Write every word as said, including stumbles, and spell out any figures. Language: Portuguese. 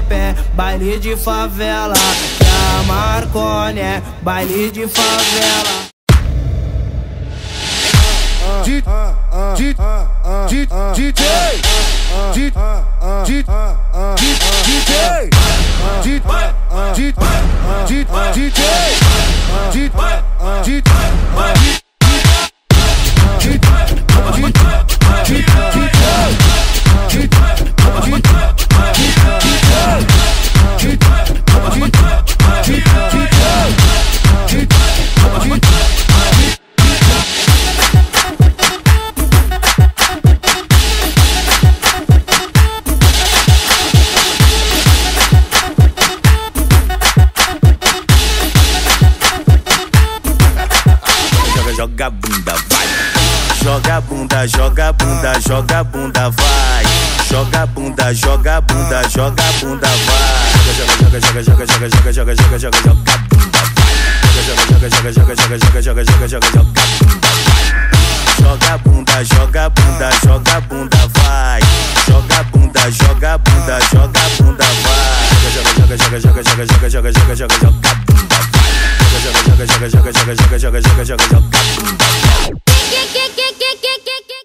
pé, baile de favela. Que a Marconi é baile de favela. D J D J D Joga bunda, vai. Joga bunda, joga bunda, joga bunda, vai. Joga bunda, joga bunda, joga bunda, vai. Joga, joga, joga, joga, joga, joga, joga, joga, joga bunda, vai. Joga, joga, joga, joga, joga, joga, joga, joga, joga bunda, vai. Joga bunda, joga bunda, joga bunda, vai. Joga bunda, joga bunda, joga bunda, vai. Joga, joga, joga, joga, joga, joga, joga, joga, joga bunda, vai. Joga, joga, joga, joga, joga, joga, joga, joga, joga, joga bunda.